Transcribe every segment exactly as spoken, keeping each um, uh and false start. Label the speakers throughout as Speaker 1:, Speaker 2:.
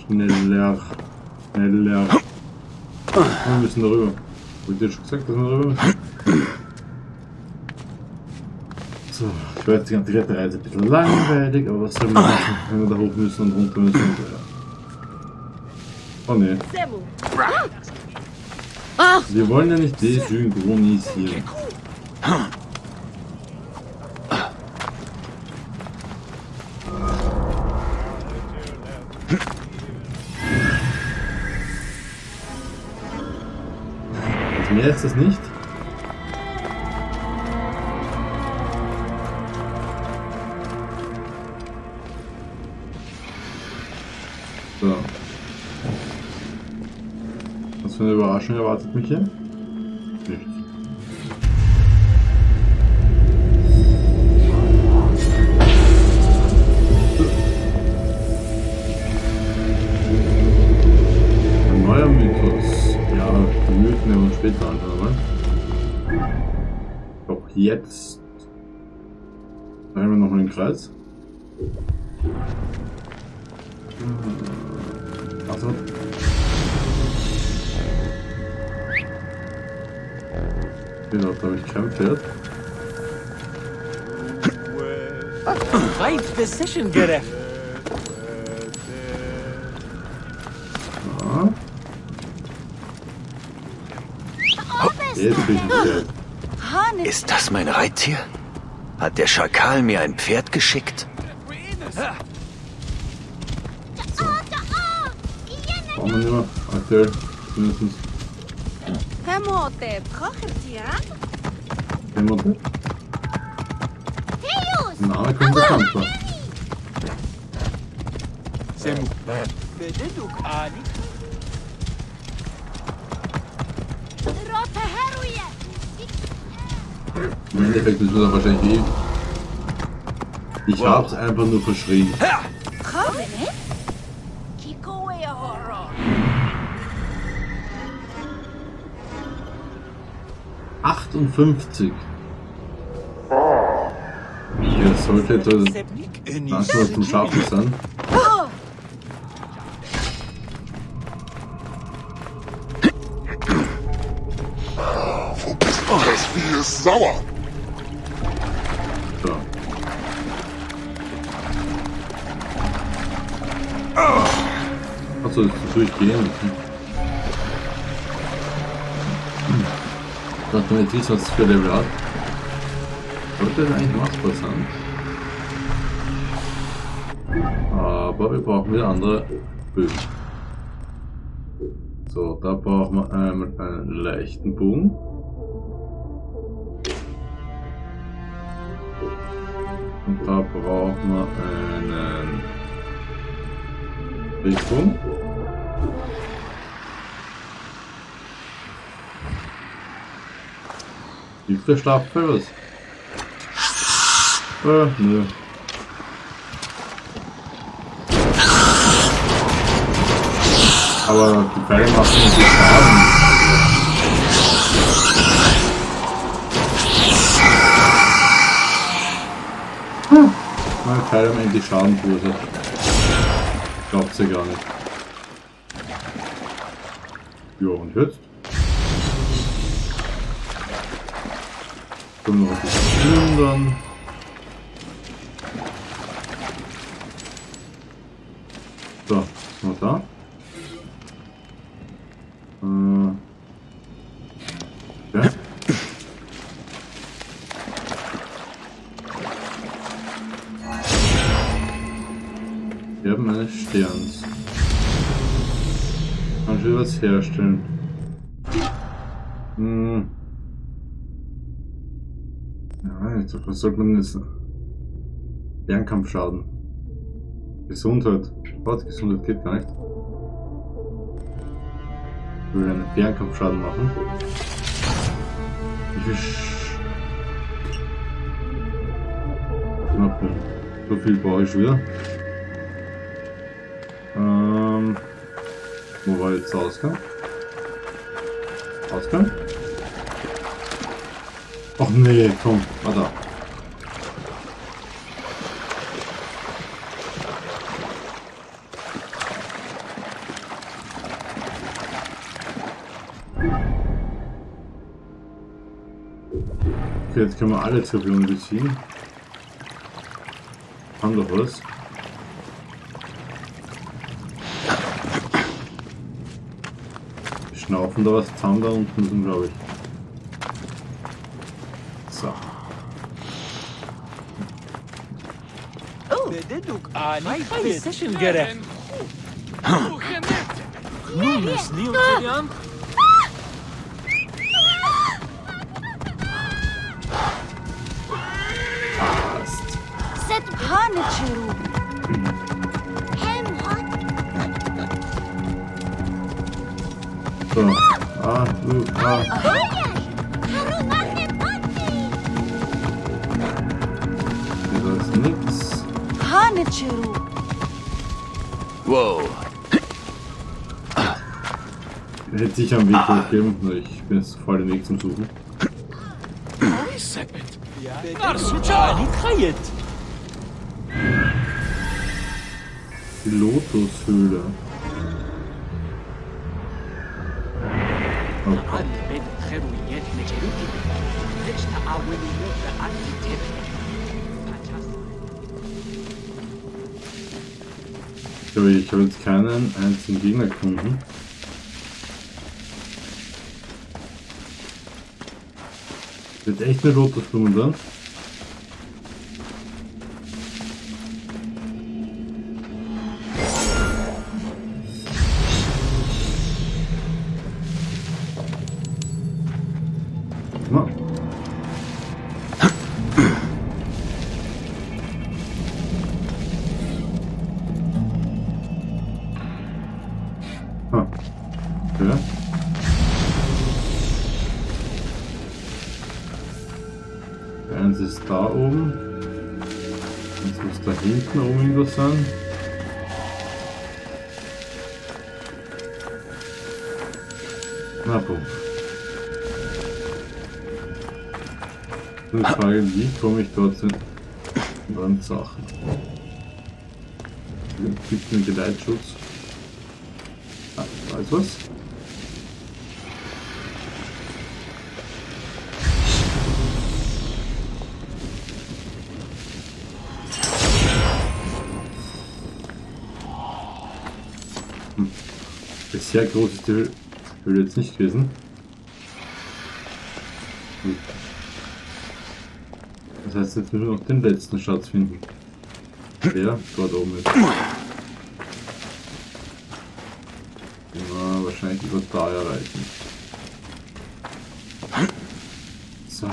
Speaker 1: Schneller. Schneller. Wir müssen darüber. Hab ich dir schon gesagt, dass wir darüber müssen? So, ich weiß, die ganze Reise ein bisschen langweilig, aber was soll man machen, wenn wir da hoch müssen und runter müssen? Und, ja. Oh ne. Wir wollen ja nicht desynchronisieren. Also mehr ist das nicht. So. Was für eine Überraschung erwartet mich hier? Nichts. Ein neuer Mythos. Ja, die Mythen werden wir uns später anschauen, oder? Doch jetzt. Drehen wir nochmal den Kreis. Also. Genau, da habe ich kein Pferd.
Speaker 2: Right decision, Geref.
Speaker 1: Ja. Jetzt bin ich ein Pferd.
Speaker 3: Ist das mein Reittier? Hat der Schakal mir ein Pferd geschickt?
Speaker 1: Brauchen wir nicht mehr. Aktuell mindestens.
Speaker 4: Hemote, Kochertier?
Speaker 1: Hemote? Der Name kommt bekannt vor.
Speaker 2: Semu. Bededuk Ali.
Speaker 4: Rote Heruje!
Speaker 1: Im Endeffekt müssen wir da wahrscheinlich eh. Ich hab's einfach nur verschrien.
Speaker 4: Kavene? Kikoe Horror.
Speaker 1: achtundfünfzig. Ja, das sollte etwa langsam zum Schaffen sein.
Speaker 5: Das Vieh ist sauer.
Speaker 1: So. Achso, das ist durchgehen. Ich dachte mir jetzt nicht, was es für Level hat. Sollte das eigentlich machbar sein. Aber wir brauchen wieder andere Bögen. So, da brauchen wir einmal einen leichten Bogen. Und da brauchen wir einen Richtbogen. Hilft der Stab für was? Äh, nö. Aber die Pfeile machen nicht viel Schaden. Hm. Meine Pfeile haben endlich Schaden verursacht. Glaubt's ja gar nicht. Ja, und jetzt? Können wir noch ein bisschen plündern. So, was haben wir da? Äh. Ja. Wir haben eines Sterns. Kann schon was herstellen. Hm. Ja, jetzt, was sollte man jetzt? Fernkampfschaden. Gesundheit. Was? Gesundheit geht gar nicht. Ich will einen Fernkampfschaden machen. Wie viel Sch Knappen. So viel brauche ich wieder. Ähm, wo war jetzt der Ausgang? Ausgang? Ach nee, komm, warte. Okay, jetzt können wir alle Skorpione beziehen. Haben doch was. Wir schnaufen da was zusammen da unten, glaube ich. So.
Speaker 2: بددك آني precision gerecht. Nun ist Neotidian.
Speaker 4: Set Hanichuru. Hem hot.
Speaker 1: So. Ah, du, ah. Hier ist nix.
Speaker 4: Hanichuru.
Speaker 3: Wow.
Speaker 1: Hätte sicher einen Weg hochgeben, nur ich bin jetzt voll den Weg zum Suchen.
Speaker 2: آني خيط.
Speaker 1: Die Lotushöhle. Oh.
Speaker 2: من خرويات مجالوتي. ليش تعاوني يوم أنت تبكي.
Speaker 1: Ich glaube, ich habe jetzt keinen einzigen Gegner gefunden. Wird echt eine Lotusblume drin? Na. Ah. Okay. Eins ist da oben. Jetzt muss da hinten oben irgendwas sein. Na, Punkt. Die Frage, wie komme ich dort zu Brandsachen? Gibt einen Geleitschutz. Ah, da ist was. Hm. Sehr groß ist die Höhle jetzt nicht gewesen. Hm. Das heißt, jetzt müssen wir noch den letzten Schatz finden. Der dort oben ist. Ja, wahrscheinlich über da erreichen. So.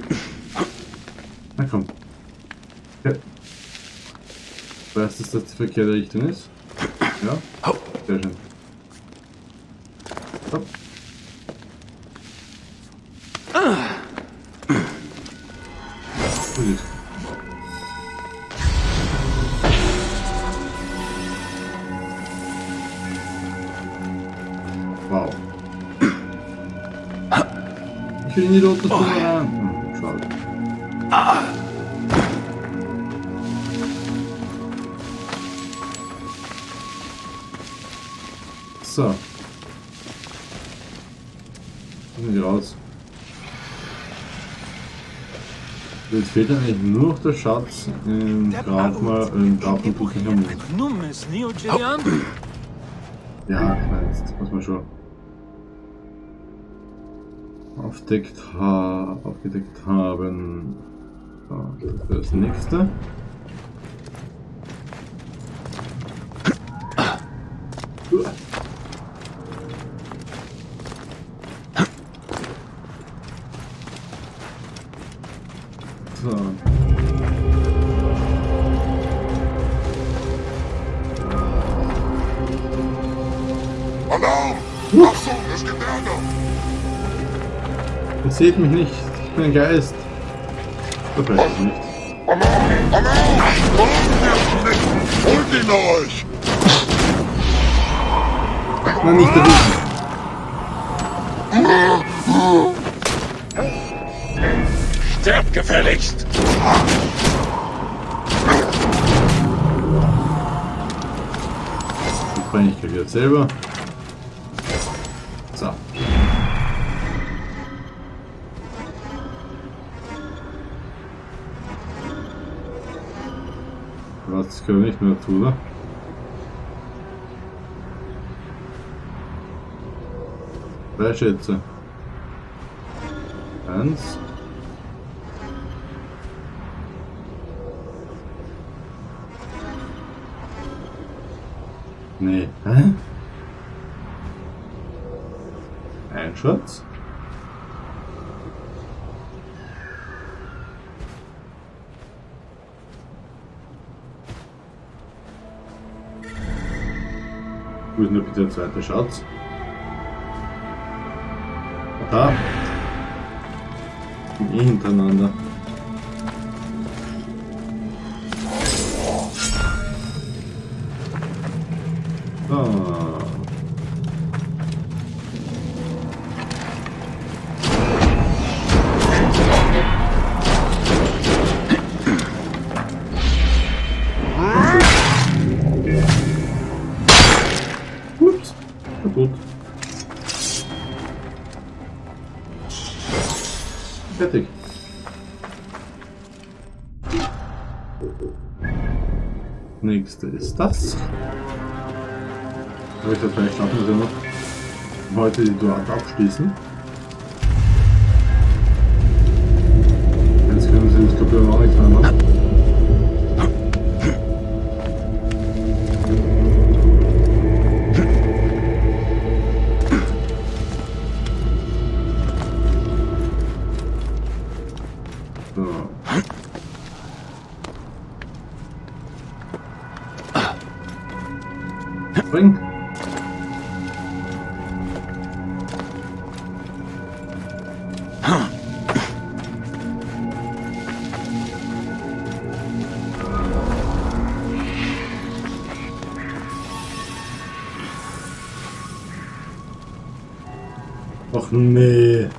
Speaker 1: Na komm. Okay. Weißt du, dass das die verkehrte Richtung ist? Ja? Sehr schön. Hopp. Gut. Wow. Ich will in die Lotusblume rein. Hm, schade. So. Sind wir raus. Jetzt fehlt eigentlich nur noch der Schatz im Grab mal im Grab von Tutanchamun.
Speaker 2: Nun ist Neotidian.
Speaker 1: Ja, ich meine, jetzt muss man schon aufdeckt ha aufgedeckt haben. So, das wäre das nächste. Uah. So.
Speaker 5: Alarm! Achtung, es gibt Ärger!
Speaker 1: Ihr seht mich nicht, ich bin ein Geist. So vielleicht nicht.
Speaker 5: Alarm! Alarm! Alarm, ihr Schnecken! Holt ihn euch!
Speaker 1: Nein, nicht der Rücken.
Speaker 5: Sterbt gefälligst!
Speaker 1: Die bringe ich gleich wieder selber. So. Das gehört nicht mehr dazu, oder? Drei Schätze. Eins. Nee. Hä? Ein Schatz. Wo ist denn bitte der zweite Schatz? Da. Eh hintereinander. Ah. Ups, kaputt. Fertig. Nächste ist das. Aber ich glaube, vielleicht schaffen wir noch heute die Duarte abschließen. Jetzt können sie, ich glaube, wir haben auch nichts mehr machen. Spring. Och nee.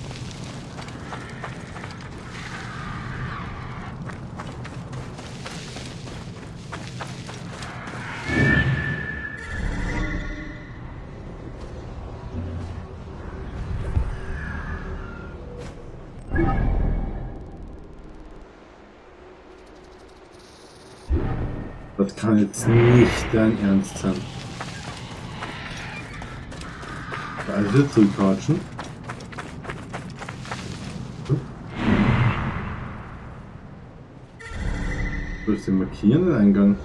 Speaker 1: Das kann jetzt nicht dein Ernst sein. Da ist jetzt zurückquatschen. Wo ist der markieren, den Eingang?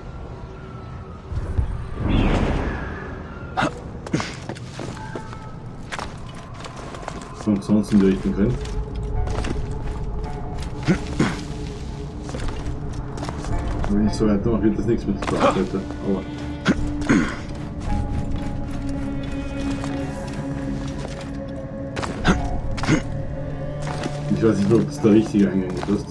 Speaker 1: Und sonst in die Richtung drin. Wenn ich so weitermache, wird das nichts mit der Seite. Aber. Ich weiß nicht, ob das der richtige Eingang ist.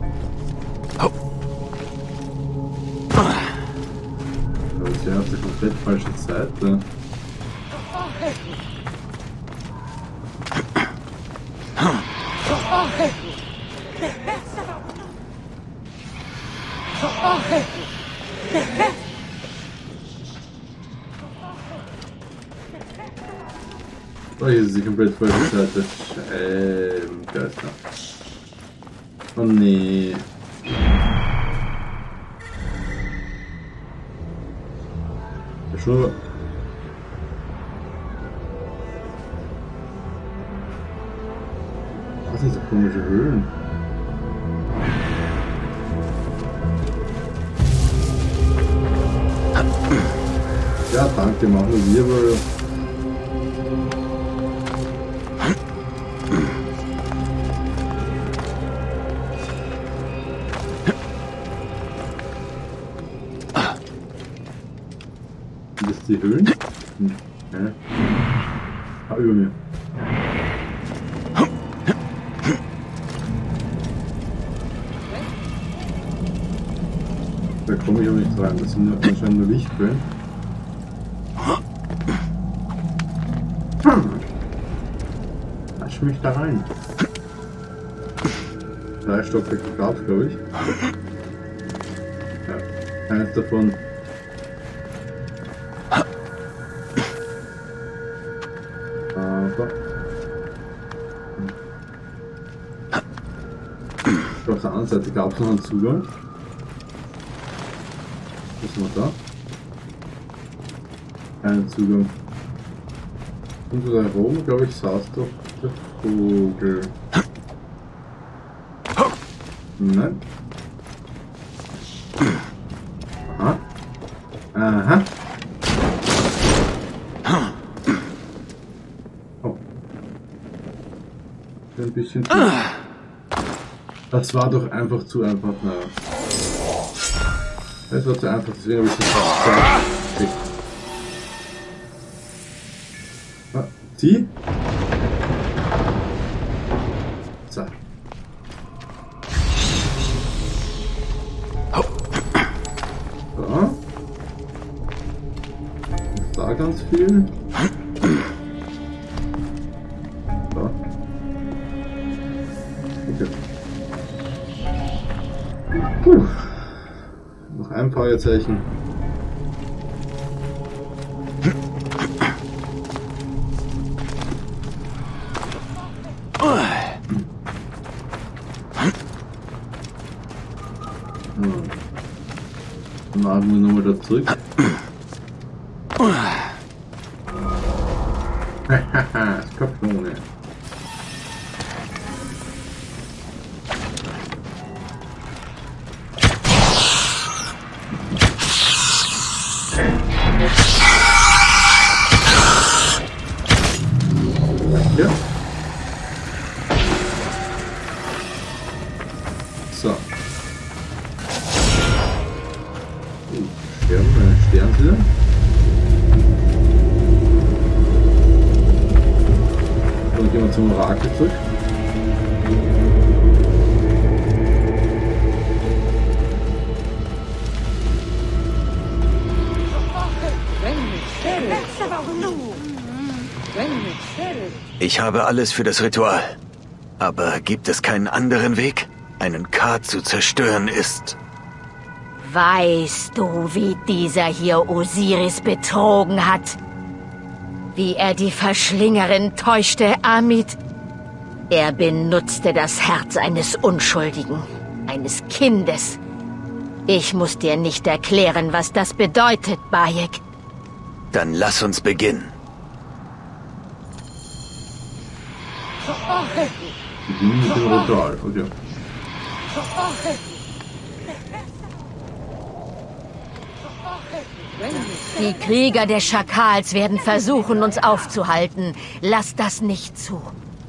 Speaker 1: Aber das wäre auf der komplett falschen Seite. Oh, hier ist die komplett falsche Seite. Ähm, Geister. Oh nee. Der Schuh. Was sind so komische Höhlen? Ja, danke, machen wir wohl. Sind das die Höhlen? Hm. Ja. Ah, über mir. Da komme ich aber nicht rein, das sind nur, anscheinend nur Lichtquellen. Hm. Lass mich da rein. Drei Stockwerke gab es, glaube ich. Ja, eins davon. Aber. Auf der anderen Seite gab es noch einen Zugang. wir da? Kein Zugang. Und da oben, glaube ich, saß doch der Vogel. Nein. Aha. Aha. Oh. Ein bisschen zu. Das war doch einfach zu einfach. Naja. Das war zu einfach, deswegen habe ich das gesagt. Ah, zieh. So. So. Und da ganz viel. So. Okay. Puh. Noch ein Feuerzeichen. Dann machen wir nochmal da zurück. Hahaha, Skorpione. Ja. So. Stern, äh, Sternsider. Dann gehen wir zum Orakel zurück.
Speaker 3: Ich habe alles für das Ritual. Aber gibt es keinen anderen Weg? Einen K zu zerstören ist...
Speaker 6: Weißt du, wie dieser hier Osiris betrogen hat? Wie er die Verschlingerin täuschte, Amit? Er benutzte das Herz eines Unschuldigen, eines Kindes. Ich muss dir nicht erklären, was das bedeutet, Bayek.
Speaker 3: Dann lass uns beginnen.
Speaker 1: Mhm, mit dem Ritual, okay.
Speaker 6: Die Krieger des Schakals werden versuchen, uns aufzuhalten. Lass das nicht zu.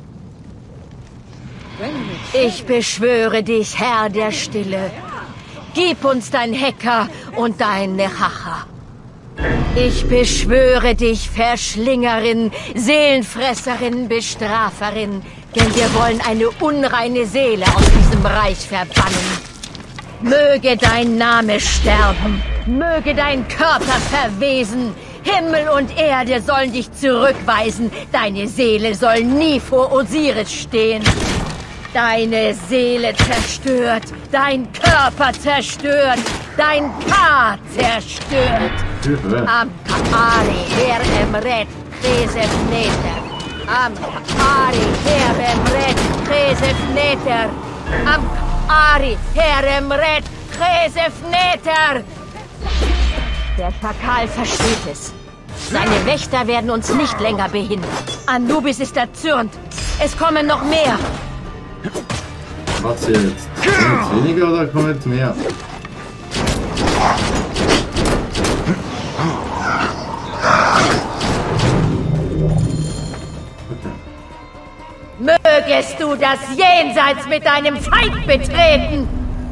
Speaker 6: Ich beschwöre dich, Herr der Stille. Gib uns dein Hecker und dein Nechacha. Ich beschwöre dich, Verschlingerin, Seelenfresserin, Bestraferin, denn wir wollen eine unreine Seele aus diesem Reich verbannen. Möge dein Name sterben, möge dein Körper verwesen, Himmel und Erde sollen dich zurückweisen, deine Seele soll nie vor Osiris stehen. Deine Seele zerstört, dein Körper zerstört, dein K zerstört. Am Kaari her emret Kresef Neter. Am Kaari her emret Kresef Neter. Am Kaari her emret Kresef Neter. Der Schakal versteht es. Seine Wächter werden uns nicht länger behindern. Anubis ist erzürnt. Es kommen noch mehr.
Speaker 1: Was jetzt? Kommen jetzt weniger oder kommen jetzt mehr?
Speaker 6: Mögest du das Jenseits mit deinem Feind betreten!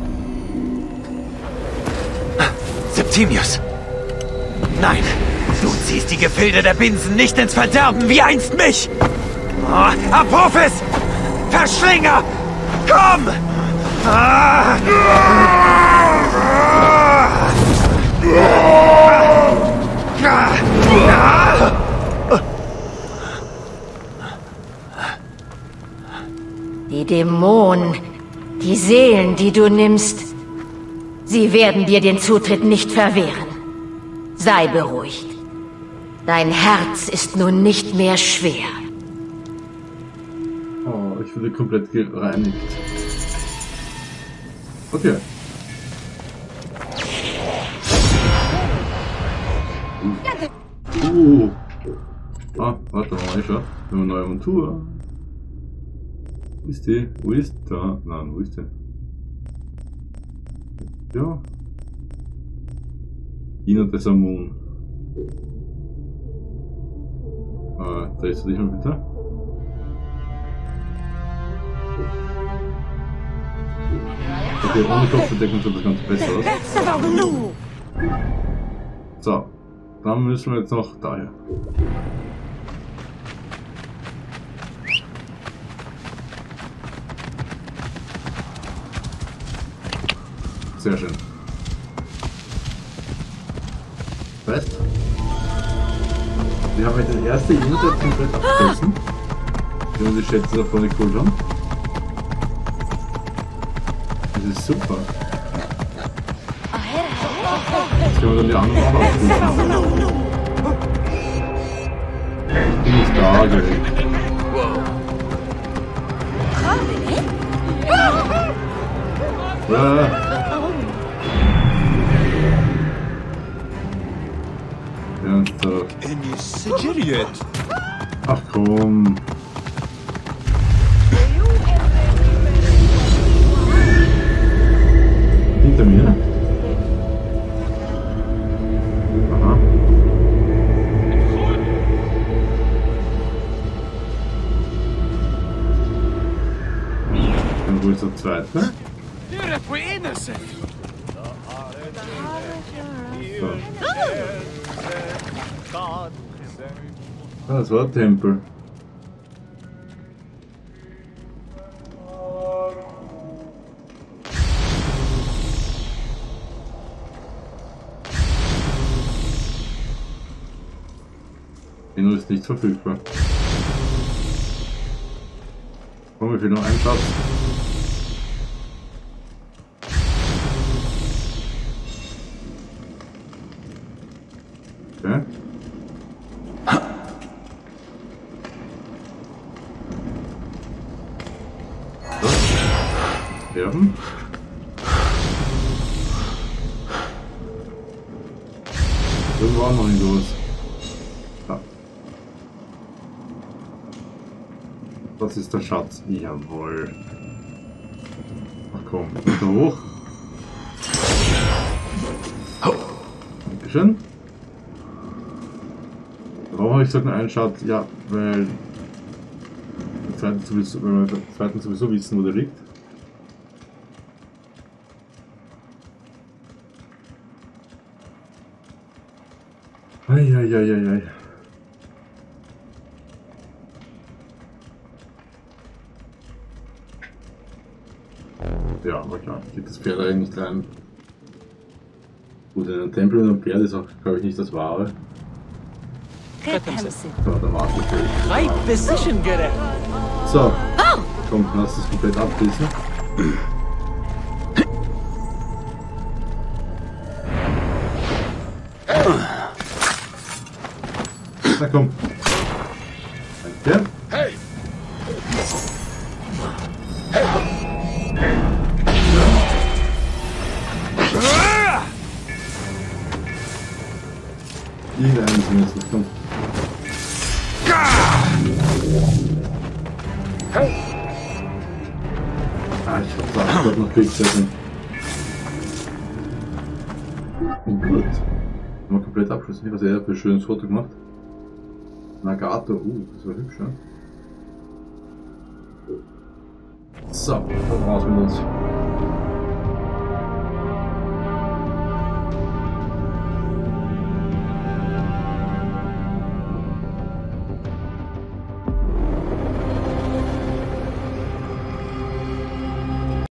Speaker 3: Septimius! Nein! Du ziehst die Gefilde der Binsen nicht ins Verderben wie einst mich! Oh, Apophis! Verschlinger! Komm! Ah!
Speaker 6: Die Dämonen, die Seelen, die du nimmst, sie werden dir den Zutritt nicht verwehren. Sei beruhigt. Dein Herz ist nun nicht mehr schwer.
Speaker 1: Oh, ich wurde komplett gereinigt. Okay. Uh. Ah, warte mal, ich schau. Wir haben eine neue Montur. Wo ist die? Wo ist da? Nein, wo ist die? Ja. Ina des Amon. Äh, drehst du dich mal bitte? Okay, ohne Kopfbedeckung schaut das Ganze besser aus. So, dann müssen wir jetzt noch daher. Sehr schön. Weißt? Wir haben jetzt das erste Unit komplett abgeschlossen. Wie wir die Schätze davon geholt haben. Das ist super. Jetzt können wir dann die anderen auch aufrufen. Ich bin nicht da, gell. Ja.
Speaker 3: Ernsthaft.
Speaker 1: Ach komm. Hinter mir? Aha. Dann wo ist der zweite? So. Ah, das war der Tempel. Dino ist nicht verfügbar. Komm, ich will noch einen Schatz. Okay. Sterben. Irgendwo auch noch ein los. Da. Das ist der Schatz. Jawohl. Ach komm, da hoch. Dankeschön. Warum habe ich gesagt nur einen Schatz? Ja, weil wir zweiten sowieso, weil wir zweiten sowieso wissen, wo der liegt. Eieieiei. Ja, aber klar, geht das Pferd eigentlich nicht rein. Gut, in einem Tempel und ein Pferd ist auch, glaube ich, nicht das Wahre. So, da war es
Speaker 3: Right position, get
Speaker 1: So, komm, lass das komplett abschließen. Na komm. Danke.
Speaker 5: Hey!
Speaker 1: Irgendeinen müssen jetzt nicht kommen. Ah, ich hab gesagt, ich wollte noch Kriegszeichen. Und gut. Haben wir komplett abschließen. Was er für ein schönes Foto gemacht. Nagato, uh, das war hübsch, ja. So, dann raus mit uns.